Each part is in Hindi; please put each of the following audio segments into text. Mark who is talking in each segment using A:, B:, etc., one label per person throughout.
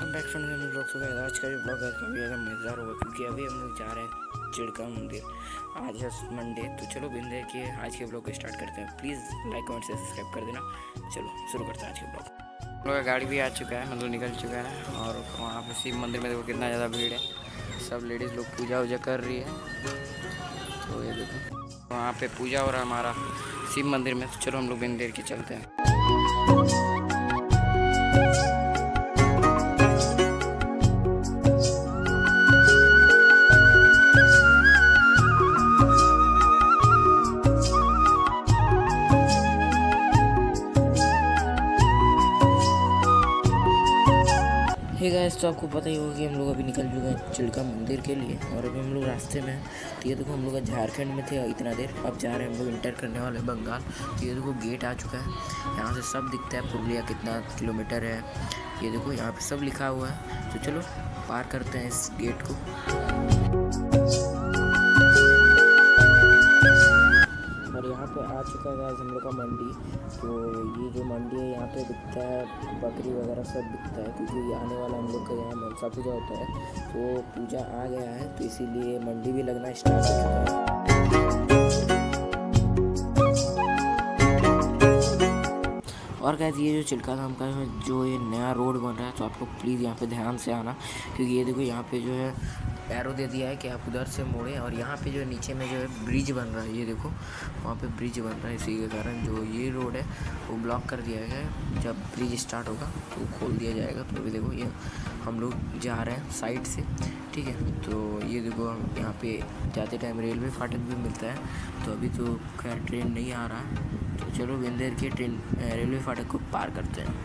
A: Welcome back friends. हम लोग तो आज का जो ब्लॉग है काफ़ी ज़्यादा मज़ेदार होगा क्योंकि अभी हम लोग जा रहे हैं चिड़का मंदिर। आज है मंडे, तो चलो बिन देर किए आज के ब्लॉग को स्टार्ट करते हैं। प्लीज़ लाइक कमेंट से सब्सक्राइब कर देना। चलो शुरू करते हैं आज के ब्लॉग। हम लोग का गाड़ी भी आ चुका है, मतलब निकल चुका है। और वहाँ पर शिव मंदिर में देखो कितना ज़्यादा भीड़ है। सब लेडीज़ लोग पूजा वूजा कर रही है। तो ये देखो वहाँ पर पूजा हो रहा है हमारा शिव मंदिर में। तो चलो हम लोग बिन देर के चलते हैं। हे गाइस, तो आपको पता ही होगा कि हम लोग अभी निकल चुके हैं चिड़का मंदिर के लिए और अभी हम लोग रास्ते में हैं। तो ये देखो हम लोग झारखंड में थे इतना देर, अब जा रहे हैं हम लोग इंटर करने वाले बंगाल। तो ये देखो गेट आ चुका है, यहाँ से सब दिखता है पुरुलिया कितना किलोमीटर है। ये देखो यहाँ पे सब लिखा हुआ है। तो चलो पार करते हैं इस गेट को। और यहाँ पे आ चुका है हम लोग का मंडी। तो ये जो मंडी है यहाँ पे बिकता है बकरी वगैरह सब बिकता है, क्योंकि आने वाला हम लोग का यहाँ मनसा पूजा होता है। तो पूजा आ गया है तो इसीलिए मंडी भी लगना स्टार्ट हो चुका है। और गाइस ये जो चिल्का धाम का जो ये नया रोड बन रहा है, तो आप लोग प्लीज़ यहाँ पे ध्यान से आना, क्योंकि ये देखो यहाँ पे जो है एरो दे दिया है कि आप उधर से मोड़े। और यहाँ पे जो है नीचे में जो है ब्रिज बन रहा है, ये देखो वहाँ पे ब्रिज बन रहा है। इसी के कारण जो ये रोड है वो ब्लॉक कर दिया गया है। जब ब्रिज स्टार्ट होगा तो खोल दिया जाएगा। तो अभी देखो ये हम लोग जा रहे हैं साइड से, ठीक है। तो ये देखो हम यहाँ पे जाते टाइम रेलवे फाटक भी मिलता है। तो अभी तो खैर ट्रेन नहीं आ रहा है, तो चलो बिंदेर के ट्रेन रेलवे फाटक को पार करते हैं।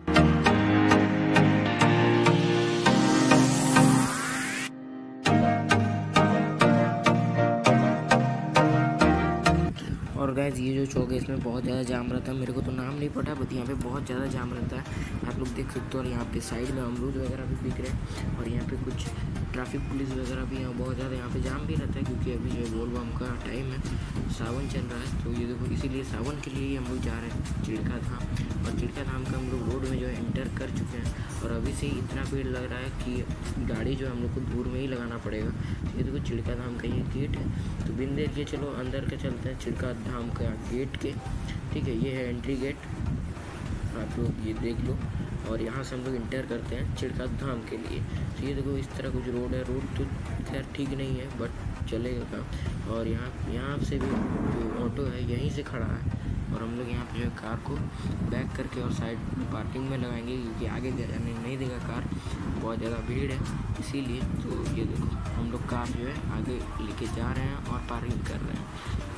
A: और गाइस ये जो चौक है इसमें बहुत ज़्यादा जाम रहता है। मेरे को तो नाम नहीं पता, बट यहाँ पे बहुत ज़्यादा जाम रहता है, आप लोग देख सकते हो। और यहाँ पे साइड में अमरूद वगैरह भी बिक रहे हैं। और यहाँ पे कुछ ट्रैफिक पुलिस वगैरह भी यहाँ बहुत ज़्यादा यहाँ पे जाम भी रहता है, क्योंकि अभी जो है बोल बम का टाइम है, सावन चल रहा है। तो ये देखो इसीलिए सावन के लिए हम लोग जा रहे हैं चिड़का धाम। और चिड़का धाम का हम लोग रोड में जो है इंटर कर चुके हैं। और अभी से ही इतना भीड़ लग रहा है कि गाड़ी जो है हम लोग को दूर में ही लगाना पड़ेगा। ये देखो चिड़का धाम का ये गेट है। तो बिन देर के चलो अंदर के चलते हैं चिड़का धाम का गेट के, ठीक है। ये है एंट्री गेट, आप लोग ये देख लो। और यहाँ से हम लोग इंटर करते हैं चिड़का धाम के लिए। तो ये देखो इस तरह कुछ रोड है। रोड तो खैर ठीक नहीं है, बट चलेगा काम। और यहाँ से भी जो ऑटो है यहीं से खड़ा है। और हम लोग यहाँ पे जो है कार को बैक करके और साइड पार्किंग में लगाएंगे, क्योंकि आगे जाने नहीं देगा कार, बहुत ज़्यादा भीड़ है इसीलिए। तो ये देखो हम लोग कार जो है आगे लेके जा रहे हैं और पार्किंग कर रहे हैं।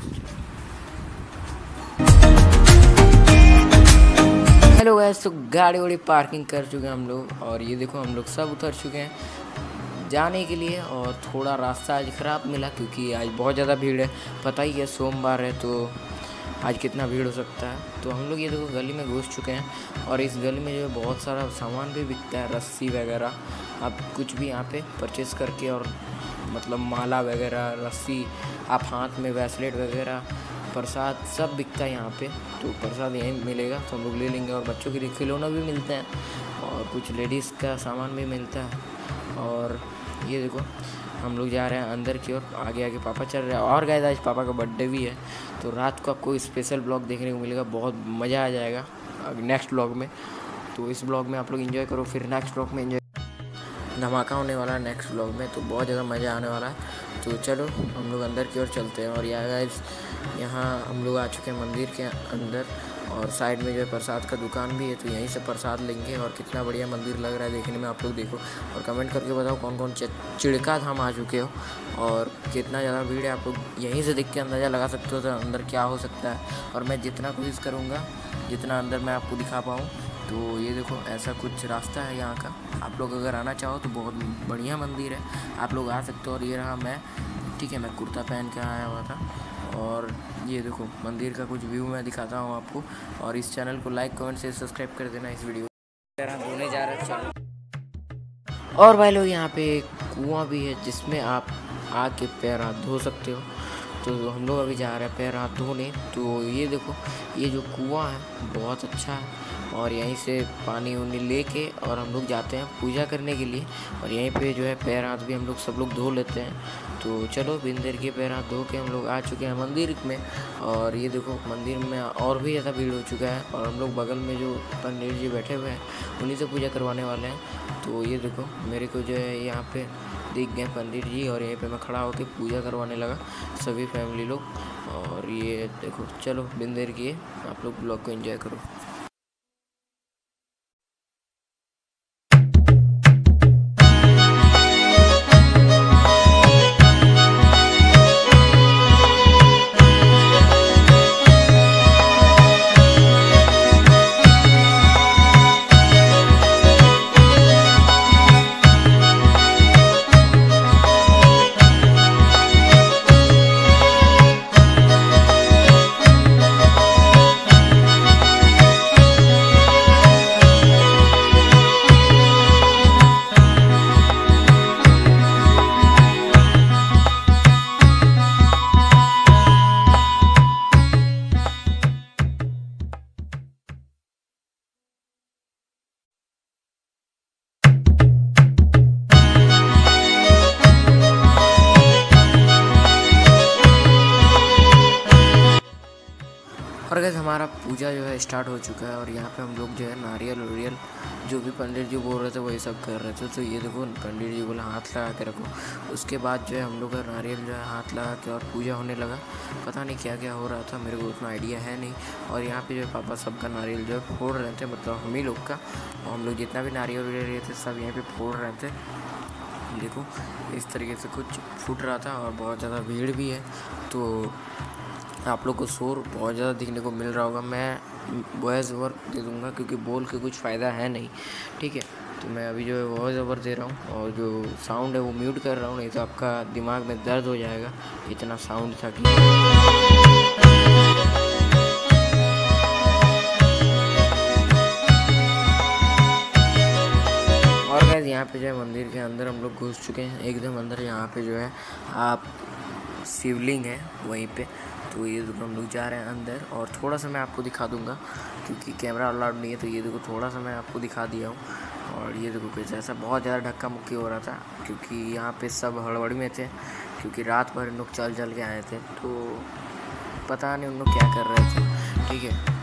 A: हेलो गाइस, तो गाड़ी वाड़ी पार्किंग कर चुके हैं हम लोग। और ये देखो हम लोग सब उतर चुके हैं जाने के लिए। और थोड़ा रास्ता आज ख़राब मिला, क्योंकि आज बहुत ज़्यादा भीड़ है। पता ही है सोमवार है, तो आज कितना भीड़ हो सकता है। तो हम लोग ये देखो गली में घुस चुके हैं। और इस गली में जो है बहुत सारा सामान भी बिकता है, रस्सी वगैरह। आप कुछ भी यहाँ पे परचेज़ करके, और मतलब माला वगैरह, रस्सी, आप हाथ में ब्रेसलेट वगैरह, प्रसाद सब बिकता है यहाँ पे। तो प्रसाद यहीं मिलेगा तो हम लोग ले लेंगे। और बच्चों के लिए खिलौना भी मिलते हैं, और कुछ लेडीज़ का सामान भी मिलता है। और ये देखो हम लोग जा रहे हैं अंदर की ओर, आगे आगे पापा चल रहे हैं। और गाइस आज पापा का बर्थडे भी है, तो रात को आपको स्पेशल ब्लॉग देखने को मिलेगा, बहुत मज़ा आ जाएगा नेक्स्ट ब्लॉग में। तो इस ब्लॉग में आप लोग एंजॉय करो, फिर नेक्स्ट ब्लॉग में एंजॉय धमाका होने वाला है नेक्स्ट ब्लॉग में, तो बहुत ज़्यादा मज़ा आने वाला है। तो चलो हम लोग अंदर की ओर चलते हैं। और यहाँ हम लोग आ चुके हैं मंदिर के अंदर। और साइड में जो है प्रसाद का दुकान भी है, तो यहीं से प्रसाद लेंगे। और कितना बढ़िया मंदिर लग रहा है देखने में, आप लोग देखो। और कमेंट करके बताओ कौन कौन चिड़का धाम आ चुके हो और कितना ज़्यादा भीड़ है। आप लोग यहीं से देख के अंदाज़ा लगा सकते हो तो अंदर क्या हो सकता है। और मैं जितना कोशिश करूँगा, जितना अंदर मैं आपको दिखा पाऊँ। तो ये देखो ऐसा कुछ रास्ता है यहाँ का, आप लोग अगर आना चाहो तो बहुत बढ़िया मंदिर है, आप लोग आ सकते हो। और ये रहा मैं, ठीक है, मैं कुर्ता पहन के आया हुआ था। और ये देखो मंदिर का कुछ व्यू मैं दिखाता हूँ आपको। और इस चैनल को लाइक कमेंट से सब्सक्राइब कर देना। इस वीडियो धोने जा रहे हैं। और भाई लोग यहाँ पे कुआं भी है, जिसमें आप आके पैर हाथ धो सकते हो। तो हम लोग अभी जा रहे हैं पैर हाथ धोने। तो ये देखो, ये जो कुआं है बहुत अच्छा है, और यहीं से पानी उनी लेके और हम लोग जाते हैं पूजा करने के लिए। और यहीं पे जो है पैर हाथ भी हम लोग सब लोग धो लेते हैं। तो चलो बिन देर के पैर हाथ धो के हम लोग आ चुके हैं मंदिर में। और ये देखो मंदिर में और भी ज़्यादा भीड़ हो चुका है, और हम लोग बगल में जो पंडित जी बैठे हुए हैं उन्हीं से पूजा करवाने वाले हैं। तो ये देखो मेरे को जो है यहाँ पे दिख गए पंडित जी, और यहीं पे मैं खड़ा होकर पूजा करवाने लगा सभी फैमिली लोग। और ये देखो, चलो बिन देर किए आप लोग ब्लॉग को एंजॉय करो। और गैस हमारा पूजा जो है स्टार्ट हो चुका है, और यहाँ पे हम लोग जो है नारियल वारियल जो भी पंडित जी बोल रहे थे वही सब कर रहे थे। तो ये देखो पंडित जी बोले हाथ लगा के रखो। उसके बाद जो है हम लोग का नारियल जो है हाथ लगा के और पूजा होने लगा। पता नहीं क्या क्या हो रहा था, मेरे को उतना आइडिया है नहीं। और यहाँ पे जो है पापा सबका नारियल जो है फोड़ रहे थे, मतलब हम ही लोग का। और हम लोग जितना भी नारियल वारियल थे सब यहाँ पर फोड़ रहे थे। देखो इस तरीके से कुछ फूट रहा था, और बहुत ज़्यादा भीड़ भी है। तो आप लोग को शोर बहुत ज़्यादा दिखने को मिल रहा होगा। मैं वॉइस ओवर दे दूँगा क्योंकि बोल के कुछ फ़ायदा है नहीं, ठीक है। तो मैं अभी जो है वॉइस ओवर दे रहा हूँ, और जो साउंड है वो म्यूट कर रहा हूँ, नहीं तो आपका दिमाग में दर्द हो जाएगा, इतना साउंड था कि। और गाइस यहाँ पे जो है मंदिर के अंदर हम लोग घुस चुके हैं एकदम अंदर। यहाँ पे जो है आप शिवलिंग है वहीं पे। तो ये देखो हम लोग जा रहे हैं अंदर, और थोड़ा सा मैं आपको दिखा दूंगा क्योंकि कैमरा अलाउड नहीं है। तो ये देखो थोड़ा सा मैं आपको दिखा दिया हूँ। और ये देखो कुछ ऐसा बहुत ज़्यादा धक्का मुक्की हो रहा था क्योंकि यहाँ पे सब हड़बड़ी में थे, क्योंकि रात भर लोग चल के आए थे। तो पता नहीं उन लोग क्या कर रहे थे, ठीक है।